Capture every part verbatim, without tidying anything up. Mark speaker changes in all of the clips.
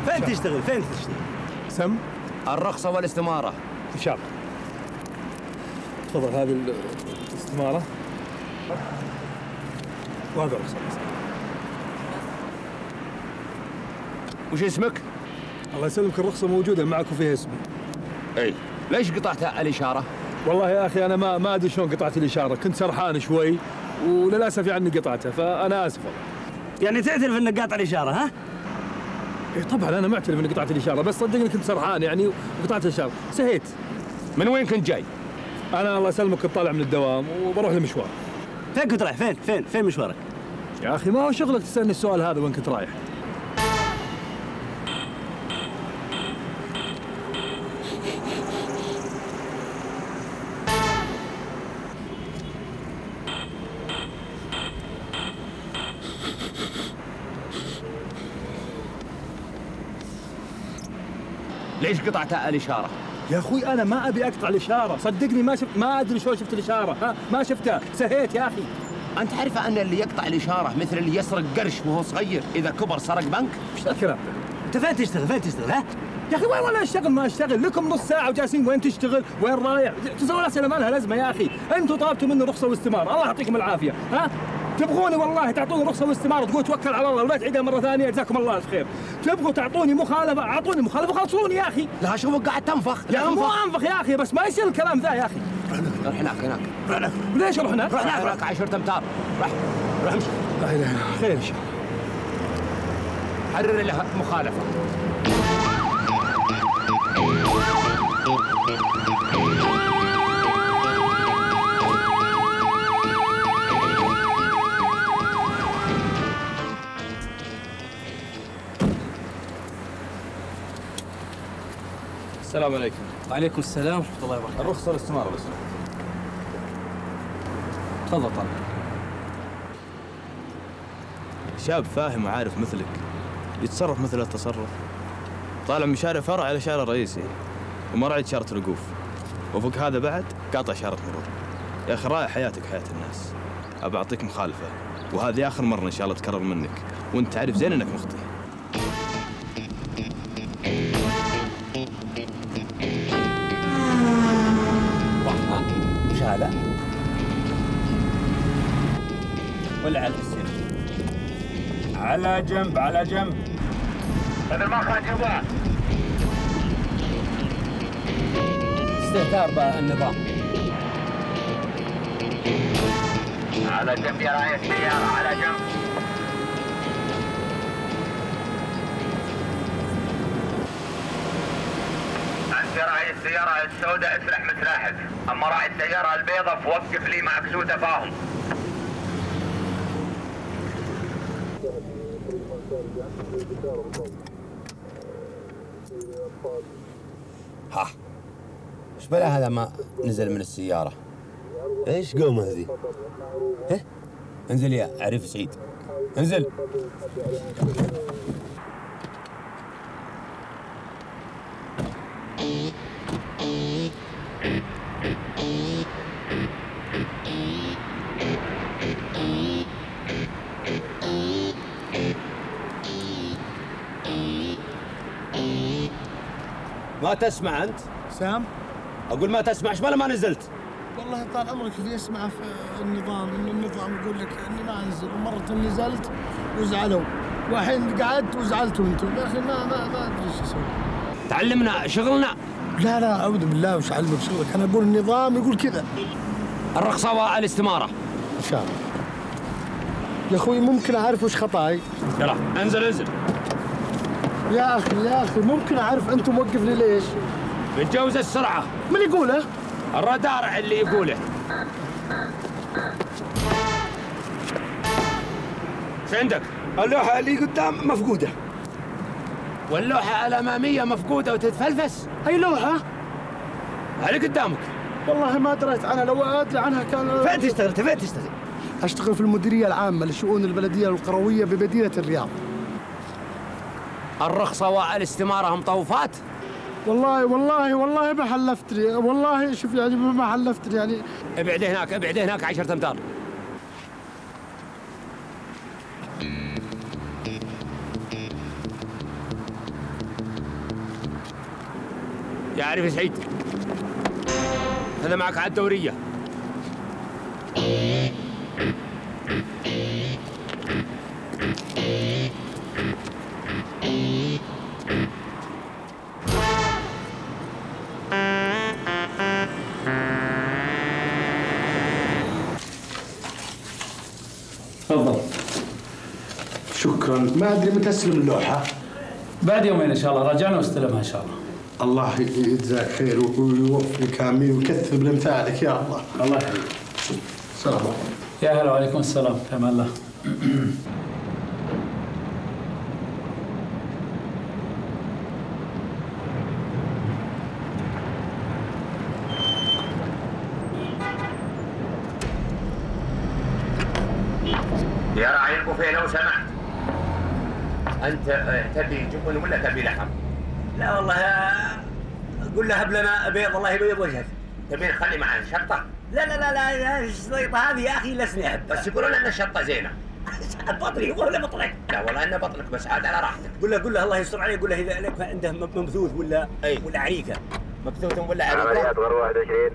Speaker 1: فين تشتغل؟ فين تشتغل؟
Speaker 2: سم؟
Speaker 3: الرخصة والاستمارة.
Speaker 2: إشارة. تفضل هذه الاستمارة. وهذا الرخصة.
Speaker 3: وش اسمك؟
Speaker 2: الله يسلمك، الرخصة موجودة معك وفيها اسمي.
Speaker 3: اي، ليش قطعت الإشارة؟
Speaker 2: والله يا أخي أنا ما ما أدري شلون قطعت الإشارة، كنت سرحان شوي وللأسف يعني قطعتها، فأنا آسف والله.
Speaker 1: يعني تعترف إنك قاطع الإشارة ها؟
Speaker 2: إيه طبعا أنا معترف إني قطعت الإشارة، بس صدقني كنت سرحان يعني وقطعت الإشارة، سهيت.
Speaker 3: من وين كنت جاي؟
Speaker 2: أنا الله يسلمك كنت طالع من الدوام وبروح لمشوار.
Speaker 1: فين كنت رايح؟ فين؟ فين؟ فين مشوارك؟
Speaker 2: يا أخي ما هو شغلك تسألني السؤال هذا وين كنت رايح؟
Speaker 3: ليش قطعت الإشارة؟
Speaker 2: يا اخوي انا ما ابي اقطع الاشاره، صدقني ما شفت، ما ادري شلون شفت الاشاره، ها ما شفتها، سهيت يا اخي.
Speaker 3: أنت عارف أن اللي يقطع الإشارة مثل اللي يسرق قرش وهو صغير إذا كبر سرق بنك؟
Speaker 2: ايش ذا الكلام؟
Speaker 1: أنت فين تشتغل؟ فين تشتغل ها؟
Speaker 2: يا اخي وين ولا اشتغل ما اشتغل، لكم نص ساعه وجالسين وين تشتغل؟ وين رايح؟ تسوون اسئله ما لها لازمه يا اخي، انتم طلبتوا مني رخصه واستماره، الله يعطيكم العافيه، ها؟ تبغوني والله تعطوني رخصه واستماره تقول توكل على الله ولا تعيدها مره ثانيه، جزاكم الله الف خير. تبغوا تعطوني مخالفه، اعطوني مخالفه وخلصوني يا اخي.
Speaker 3: لا شوفك قاعد تنفخ.
Speaker 2: يا اخي مو انفخ يا اخي، بس ما يصير الكلام ذا يا اخي.
Speaker 3: روح هناك هناك.
Speaker 2: روح هناك. ليش اروح هناك؟
Speaker 3: روح هناك هناك عشرة امتار. روح روح امشي.
Speaker 2: لا اله الا الله، خير ان شاء الله.
Speaker 3: حرر له مخالفه.
Speaker 2: السلام عليكم.
Speaker 1: وعليكم السلام ورحمة الله وبركاته.
Speaker 2: الرخصة والاستمارة بس.
Speaker 1: تفضل طال.
Speaker 4: شاب فاهم وعارف مثلك يتصرف مثل التصرف، طالع من شارع فرع على شارع رئيسي وما راعي إشارة الوقوف، وفوق هذا بعد قاطع إشارة مرور. يا أخي راعي حياتك حياة الناس. أبى أعطيك مخالفة وهذه آخر مرة إن شاء الله تكرر منك، وأنت عارف زين إنك مخطئ.
Speaker 1: وش هذا؟ ولا على السير؟
Speaker 2: على جنب على جنب.
Speaker 3: هذا المخرج يبغى.
Speaker 1: استهتار بالنظام.
Speaker 3: على جنب يا راعي السيارة، على جنب. أنت راعي السيارة السوداء اسرح متلاحق، أما راعي السيارة البيضاء فوقف لي معك سوء تفاهم.
Speaker 5: ها ايش بلا هذا ما نزل من السيارة؟ ايش قومه ذي؟ ها؟ انزل يا عريف سعيد، انزل.
Speaker 3: ما تسمع أنت؟
Speaker 6: سام؟
Speaker 3: أقول ما تسمع، إيش بلا ما نزلت؟
Speaker 6: والله طال عمرك اللي يسمع في النظام، إن النظام يقول لك إني ما أنزل، ومرة نزلت وزعلوا، والحين قعدت وزعلتوا أنتم، يا أخي ما ما ما أدري إيش أسوي.
Speaker 3: تعلمنا شغلنا.
Speaker 6: لا لا أعوذ بالله، وش أعلمك شغلك؟ أنا أقول النظام يقول كذا.
Speaker 3: الرخصة والاستمارة.
Speaker 6: إن شاء الله. يا أخوي ممكن أعرف وش خطاي؟
Speaker 3: يلا انزل انزل.
Speaker 6: يا أخي يا أخي ممكن أعرف أنت موقفني ليش؟
Speaker 3: بتجاوز السرعة.
Speaker 6: من يقوله؟
Speaker 3: الرادار اللي يقوله. ايش عندك؟
Speaker 2: اللوحة اللي قدام مفقودة.
Speaker 3: واللوحة الأمامية مفقودة وتتفلفس؟
Speaker 6: أي لوحة؟
Speaker 3: اللي قدامك.
Speaker 6: والله ما دريت عنها، لو أدري عنها كان.
Speaker 1: فين تشتغل؟ فين تشتغل؟
Speaker 6: أشتغل في المديرية العامة لشؤون البلدية القروية بمدينة الرياض.
Speaker 3: الرخصة والاستمارة مطوفات؟
Speaker 6: والله والله والله ما حلفتني، والله شوف يعني ما حلفتني يعني.
Speaker 3: ابعد هناك ابعد هناك عشرة أمتار.
Speaker 5: يا عارف سعيد، هذا معك على الدورية.
Speaker 2: تفضل.
Speaker 6: شكرا. ما ادري متى استلم اللوحه.
Speaker 2: بعد يومين ان شاء الله راجعنا واستلمها ان شاء الله.
Speaker 6: الله يجزاك خير ويوفقك امين ويكثر من امثالك يا الله.
Speaker 2: الله يحييك.
Speaker 6: السلام عليكم.
Speaker 2: يا هلا وعليكم السلام، في امان الله.
Speaker 3: يا راعي البوفيه لو سمحت، انت تبي جبن ولا تبي لحم؟
Speaker 1: لا والله قول له هب لنا بيض الله يبيض وجهك.
Speaker 3: تبي نخلي معنا شطه؟
Speaker 1: لا لا لا لا الشريطة هذه يا اخي لسني احبها.
Speaker 3: بس يقولون ان الشطه زينه.
Speaker 1: بطني ولا بطنك؟
Speaker 3: لا والله ان بطنك بس عاد على راحتك.
Speaker 1: قول له قول له الله يستر عليه، قول له اذا لك عنده مبثوث ولا
Speaker 3: أي.
Speaker 1: ولا عريكه.
Speaker 3: مبثوث ولا عريكه؟
Speaker 7: عمليات غرب واحد وعشرين.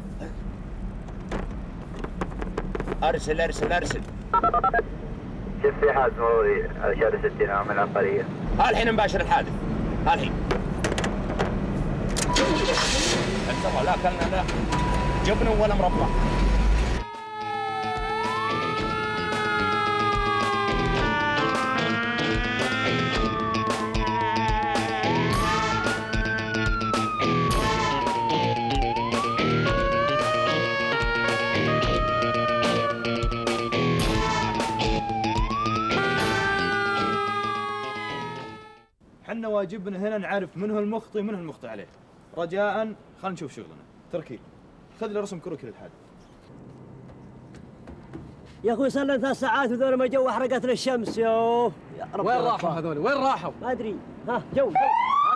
Speaker 3: ارسل ارسل ارسل.
Speaker 7: شوف في حادث مروري على شارع ستين عام العقارية.
Speaker 3: ها الحين نباشر الحادث. ها الحين. الله لا كلنا لا جبن ولا مربى.
Speaker 4: حنا واجبنا هنا نعرف من هو المخطئ ومن هو المخطئ عليه. رجاء خلينا نشوف شغلنا. تركي خذ لي رسم كروكي للحادث.
Speaker 8: يا اخوي صار لنا ثلاث ساعات وذول ما جو احرقت لنا الشمس. يوه يا رب.
Speaker 2: وين راحوا هذول؟ وين راحوا؟
Speaker 8: ما ادري. ها جو جو.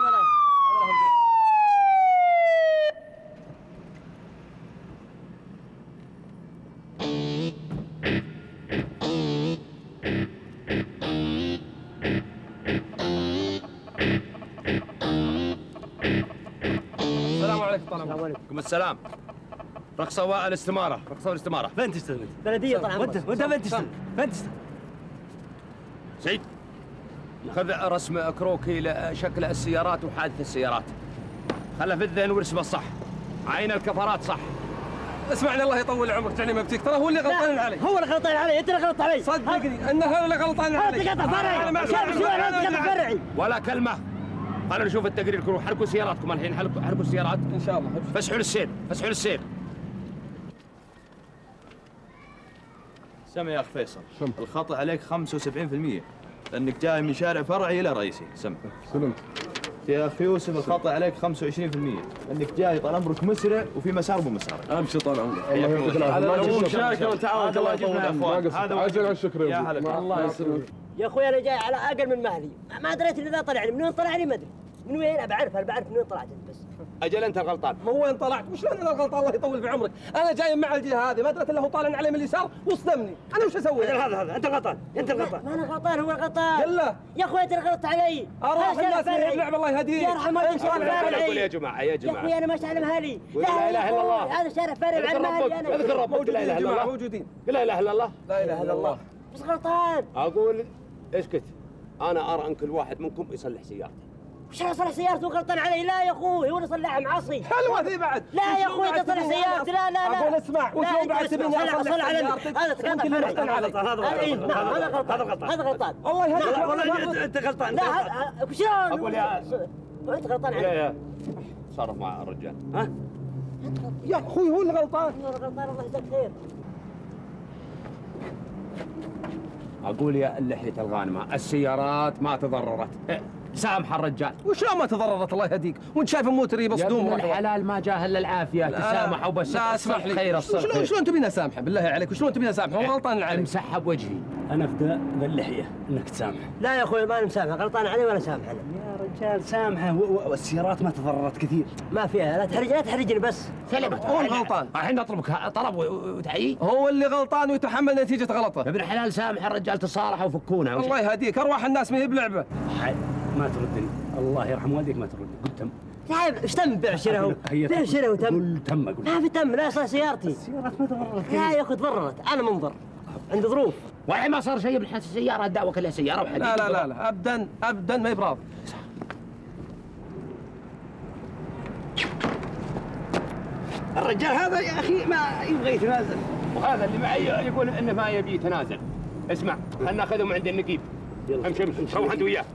Speaker 2: السلام عليكم.
Speaker 8: السلام عليكم.
Speaker 5: عليكم السلام. رقصة الاستمارة، رقصة الاستمارة.
Speaker 1: فين تستلم؟
Speaker 8: بلديه طال عمرك.
Speaker 1: وانت وانت فين تستلم؟ فين تستلم؟
Speaker 5: سعيد خذ رسم كروكي لشكل السيارات وحادث السيارات. خله في الذهن وارسمه صح. عين الكفرات صح.
Speaker 2: اسمعني الله يطول عمرك تعني ما بتيك، ترى هو اللي غلطان علي.
Speaker 8: هو اللي غلطان علي، انت اللي غلطت علي.
Speaker 2: صدقني انه هو اللي غلطان علي.
Speaker 8: انت قطع فرعي. شوف شو انا قطع فرعي.
Speaker 5: ولا كلمة. خلينا نشوف التقرير كله. حركوا سياراتكم الحين، حركوا حركوا السيارات.
Speaker 2: ان شاء الله.
Speaker 5: فسحوا للسير، فسحوا للسير.
Speaker 4: سمع يا اخ فيصل، الخطأ عليك خمسة وسبعين بالمئة لانك جاي من شارع فرعي الى رئيسي. سمع.
Speaker 2: سلمت.
Speaker 4: يا اخ يوسف الخطأ عليك خمسة وعشرين بالمئة لانك جاي طال عمرك مسرع وفي مسار مو مسار.
Speaker 2: امشي طال عمرك.
Speaker 4: الله يعطيك العافيه.
Speaker 2: شاكر وتعاون.
Speaker 4: الله يطول يا اخوان. هذا واجب على الشكر يا هلا.
Speaker 2: الله يسلمك.
Speaker 8: يا اخوي انا جاي على اقل من مهلي، ما دريت ان ذا طلع لي، من وين طلع لي ما ادري. من وين؟ بعرف انا بعرف من وين طلعت بس.
Speaker 5: اجل انت الغلطان.
Speaker 2: ما وين طلعت؟ وش انا الغلطان الله يطول في عمرك؟ انا جاي مع الجهه هذه ما دريت الا هو طالع علي من اليسار وصدمني، انا وش اسوي؟
Speaker 1: هذا هذا انت الغلطان، انت الغلطان.
Speaker 8: ما انا غلطان، هو الغلطان.
Speaker 2: يلا
Speaker 8: يا اخوي انت اللي غلطت علي.
Speaker 2: اروح الناس اللي يلعب الله يهديك.
Speaker 8: يرحم والديك شارع فرعي.
Speaker 5: قول يا جماعه يا
Speaker 8: يا
Speaker 5: جماعه.
Speaker 8: اخوي انا ماشي على مهلي.
Speaker 5: لا اله الا الله.
Speaker 8: هذا شارع فرعي على مهلي انا.
Speaker 5: اذكر ربك. لا اله الا الله.
Speaker 2: موجودين.
Speaker 5: لا اله الا الله.
Speaker 2: لا اله الا الله.
Speaker 8: بس غلطان.
Speaker 5: اقول اسكت. انا ارى ان كل واحد منكم يصلح سيارته.
Speaker 8: وش انا اصلح سيارته وغلطان علي؟ لا يا اخوي هو اللي صلحها معصي.
Speaker 2: حلوه ذي بعد.
Speaker 8: لا يا اخوي انت تصلح سيارتي. لا لا لا.
Speaker 2: اقول اسمع وشلون بعد تبيني اصلح سيارتك؟
Speaker 8: هذا تقطع فرعي. هذا غلطان. هذا غلطان. هذا غلطان.
Speaker 2: الله يهديك.
Speaker 1: والله انت غلطان.
Speaker 8: لا شلون؟
Speaker 5: اقول يا
Speaker 8: وانت غلطان
Speaker 5: يا
Speaker 8: علي.
Speaker 5: يا تصرف مع الرجال.
Speaker 2: ها؟ يا اخوي هو اللي غلطان.
Speaker 8: هو اللي غلطان الله يجزاك خير.
Speaker 5: اقول يا اللحيه الغانمه السيارات ما تضررت. سامح الرجال.
Speaker 2: وشلون ما تضررت الله يهديك؟ وانت شايف موتري مصدوم.
Speaker 5: يا ابن الحلال ما جاه الا العافيه. تسامح وبس.
Speaker 2: لا اسمح لي.
Speaker 5: خير الصلح.
Speaker 2: شلون شلون تبينا سامحه بالله عليك؟ وشلون تبينا سامحه؟ هو غلطان علي.
Speaker 5: امسحها بوجهي.
Speaker 1: انا ابدا باللحيه انك تسامح.
Speaker 8: لا يا اخوي ما مسامحه، غلطان علي ولا سامحه انا.
Speaker 1: يا رجال سامحه والسيارات ما تضررت كثير.
Speaker 8: ما فيها، لا تحرج لا تحرجني بس.
Speaker 5: سلمت.
Speaker 2: هو الغلطان.
Speaker 5: الحين نطلبك طلب وتحيي.
Speaker 2: هو اللي غلطان ويتحمل نتيجه غلطه.
Speaker 5: يا ابن الحلال سامح الرجال تصالحوا وفكونا.
Speaker 2: الله يهديك، ارواح الناس ما هي بلعبه.
Speaker 1: ما تردني، الله يرحم والديك ما تردني، قلت
Speaker 8: تعال ايش تم بيع شراء؟ بيع شراء وتم.
Speaker 2: قول تم اقول.
Speaker 8: ما في تم، لا صار سيارتي.
Speaker 2: السيارة ما تضررت.
Speaker 8: لا يا اخي تضررت، انا منظر. عندي ظروف.
Speaker 5: والحين ما صار شيء بالحس السيارة الدعوة كلها سيارة وحديد.
Speaker 9: لا لا لا لا ابدا ابدا ما يبراض.
Speaker 5: الرجال هذا يا اخي ما يبغى يتنازل، وهذا اللي معي يقول انه ما يبي يتنازل. اسمع خلنا ناخذهم عند النقيب. يلا امشي امشي روح انت وياه.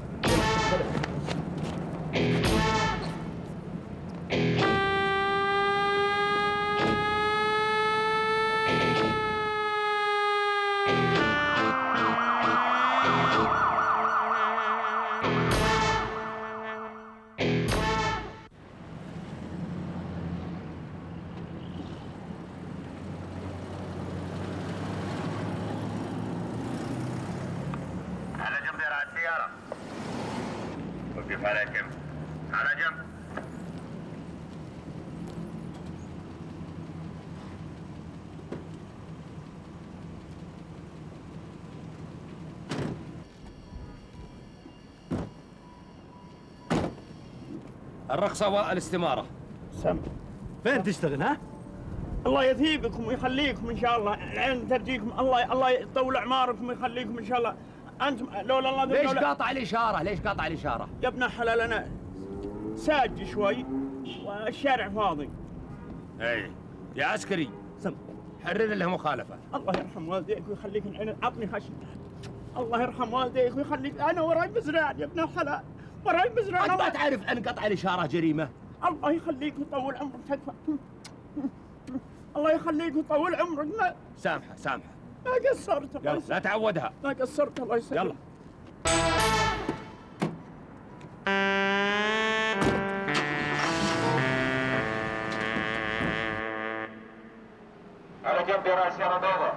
Speaker 3: وقف على جنب، على جنب.
Speaker 5: الرخصة والاستمارة.
Speaker 2: سم. فين تشتغل ها؟
Speaker 10: الله يثيبكم ويخليكم ان شاء الله، العين ترجيكم، الله الله يطول اعماركم ويخليكم ان شاء الله. انتم لولا الله
Speaker 5: ليش
Speaker 10: لولا...
Speaker 5: قاطع الاشارة؟ ليش قاطع الاشارة؟
Speaker 10: يا ابن الحلال انا ساج شوي والشارع فاضي.
Speaker 5: اي يا عسكري
Speaker 10: سم.
Speaker 5: حرر له مخالفة.
Speaker 10: الله يرحم والديك ويخليك العين، عطني خشم. الله يرحم والديك ويخليك، انا وراي مزرعه يا ابن الحلال، وراي مزرعه.
Speaker 5: انت ما تعرف ان قطع الاشارة جريمة؟
Speaker 10: الله يخليك ويطول عمرك تدفع. الله يخليك ويطول عمرك. ما
Speaker 5: سامحة سامحة.
Speaker 10: ما قصرت.
Speaker 5: يلا لا تعودها.
Speaker 10: ما قصرت الله يسلمك.
Speaker 5: يلا.
Speaker 3: على جنب يا راس سيارة بيضاء.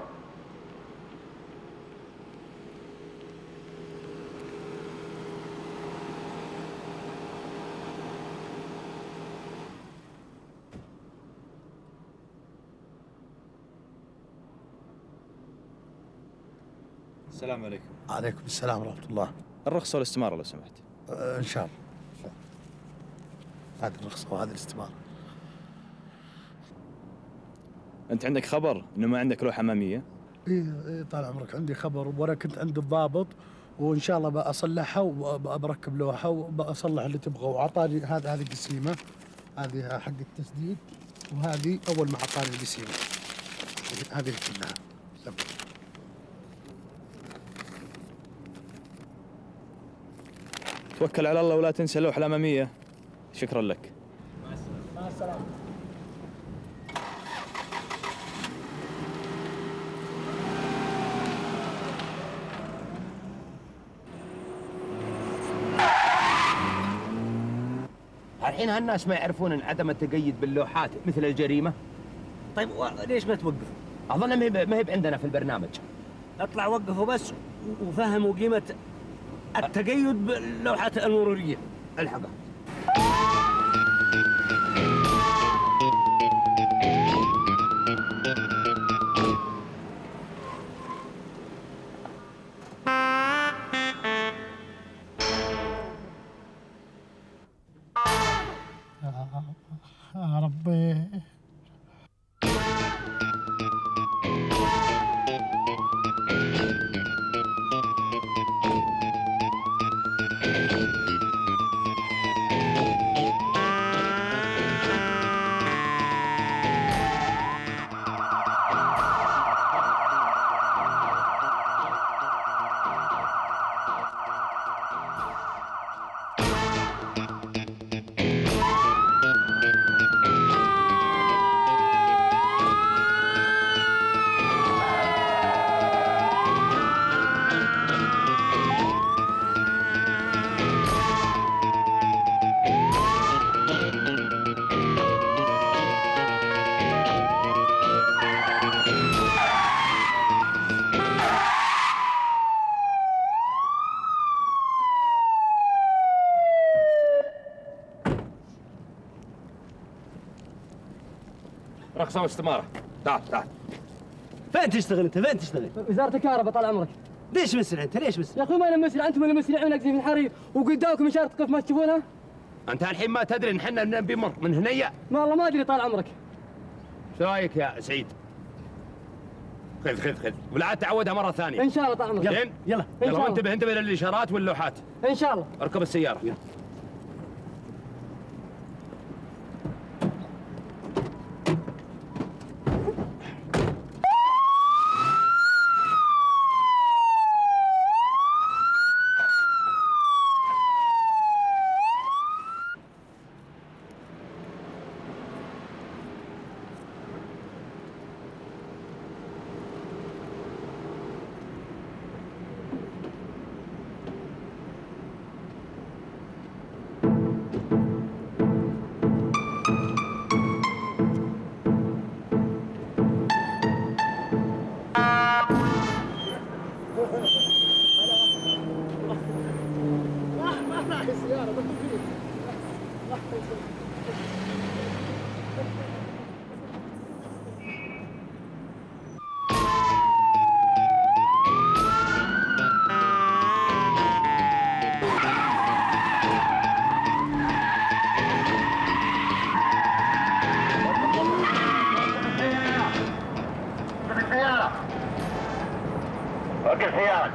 Speaker 4: السلام عليكم.
Speaker 6: عليكم السلام ورحمة الله.
Speaker 4: الرخصة والاستمارة لو سمحت.
Speaker 6: أه إن شاء الله. إن شاء الله. هذه الرخصة وهذه الاستمارة.
Speaker 4: أنت عندك خبر إنه ما عندك لوحة أمامية؟
Speaker 6: إيه إيه طال عمرك عندي خبر، وأنا كنت عند الضابط وإن شاء الله بأصلحها وبركب لوحة وبأصلح اللي تبغاه، وأعطاني هذه هذه قسيمة، هذه حق التسديد، وهذه أول ما أعطاني القسيمة. هذه كلها.
Speaker 4: توكل على الله ولا تنسى اللوحة الأمامية. شكرا لك.
Speaker 10: مع السلامة.
Speaker 5: الحين هالناس ما يعرفون ان عدم التقيد باللوحات مثل الجريمة؟
Speaker 1: طيب ليش ما توقف؟
Speaker 5: اظن ما هي ما هي عندنا في البرنامج.
Speaker 1: اطلع وقفوا بس وفهموا قيمة التقيد باللوحات المرورية.
Speaker 5: الحقها.
Speaker 6: يا ربي.
Speaker 5: رخصة واستمارة. تعال تعال.
Speaker 1: فين تشتغل انت؟ فين تشتغل؟
Speaker 8: وزارة الكهرباء طال عمرك.
Speaker 1: ليش مسرع انت؟ ليش مسرع؟
Speaker 8: يا اخوي ما انا مسرع، انتم اللي مسرعين اقزم في الحريق وقدامكم اشارة قف ما تشوفونها؟
Speaker 5: انت الحين ما تدري ان احنا نبي مر من هنية؟
Speaker 8: ما والله ما ادري طال عمرك.
Speaker 5: ايش رايك يا سعيد؟ خذ خذ خذ ولا عاد تعودها مره ثانيه.
Speaker 8: ان شاء الله طال عمرك.
Speaker 5: يلا يلا يلا وانتبه انتبه للاشارات واللوحات.
Speaker 8: ان شاء الله.
Speaker 5: اركب السياره. يلا.
Speaker 3: وقف سيارك.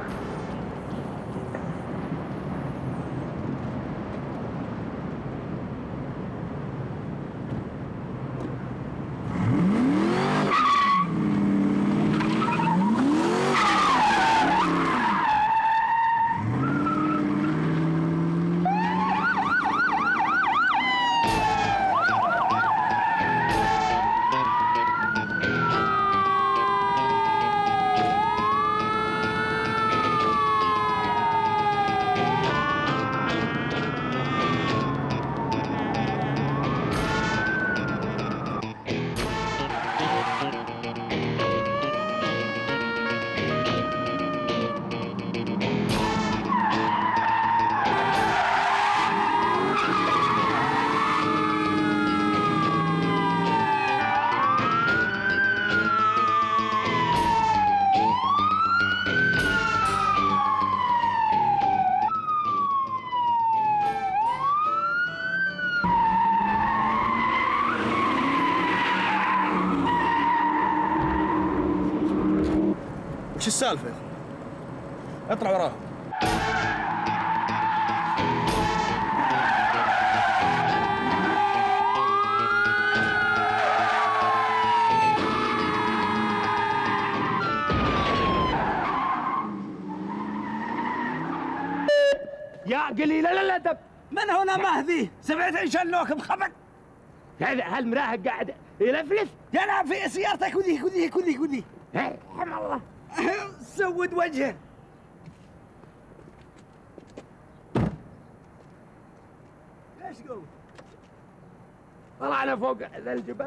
Speaker 2: وش السالفة يا اخي؟ اطلع وراهم.
Speaker 5: يا قليل الادب،
Speaker 1: من هنا مهدي؟ سمعت ان شلوك بخبط؟
Speaker 5: هذا هالمراهق قاعد يلفلف
Speaker 1: يلعب في سيارتك وذيك وذيك وذيك وذيك.
Speaker 5: رحم الله.
Speaker 1: سود وجهه. ايش قول؟
Speaker 5: طلعنا فوق ذا الجبل.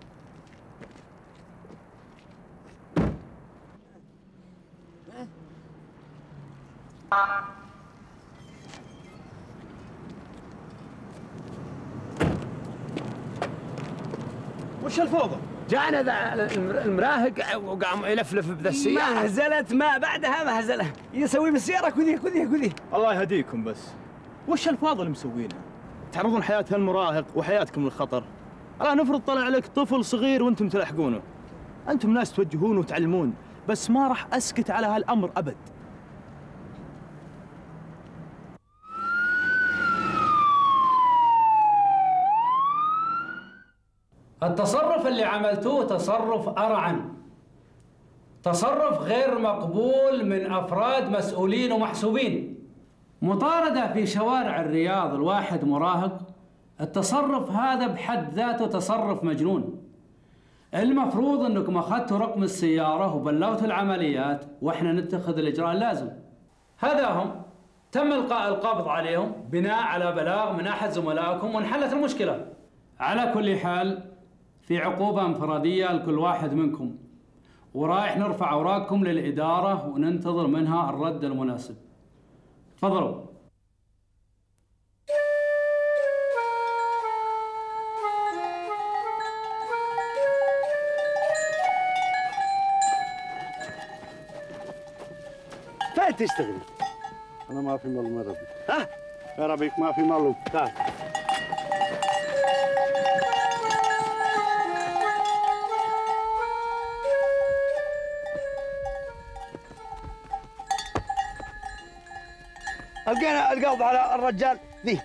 Speaker 2: وش الفوضى؟
Speaker 5: جانا ذا المراهق وقام يلفلف بذا السيارة.
Speaker 1: مهزلة ما بعدها مهزلة، يسوي بالسيارة كذي كذي كذي.
Speaker 2: الله يهديكم بس. وش الفاضل اللي مسوينها؟ تعرضون حياة المراهق وحياتكم للخطر. الآن نفرض طلع عليك طفل صغير وانتم تلاحقونه. انتم ناس توجهون وتعلمون، بس ما راح اسكت على هالامر ابد.
Speaker 11: التصرف اللي عملتوه تصرف أرعن، تصرف غير مقبول من أفراد مسؤولين ومحسوبين. مطاردة في شوارع الرياض الواحد مراهق، التصرف هذا بحد ذاته تصرف مجنون. المفروض أنكم أخذتوا رقم السيارة وبلغتوا العمليات وإحنا نتخذ الإجراء اللازم. هذا هم، تم إلقاء القبض عليهم بناء على بلاغ من أحد زملائكم وانحلت المشكلة. على كل حال في عقوبة انفرادية لكل واحد منكم، ورايح نرفع أوراقكم للإدارة وننتظر منها الرد المناسب. تفضلوا.
Speaker 1: فين تشتغل؟
Speaker 6: انا ما في معلومات.
Speaker 1: ها؟
Speaker 6: يا ربيك ما في معلومات. تعال.
Speaker 12: القينا القبض على الرجال ذي.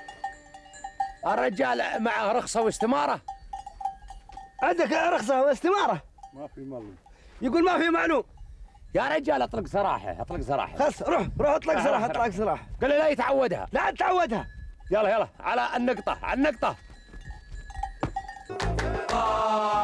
Speaker 12: الرجال معه رخصة واستمارة. عندك رخصة واستمارة؟
Speaker 6: ما في معلوم.
Speaker 12: يقول ما في معلوم. يا رجال اطلق سراحه، اطلق سراحه. خلاص روح روح اطلق سراحه، اطلق سراحه. قال له لا يتعودها. لا تعودها. يلا يلا على النقطة، على النقطة.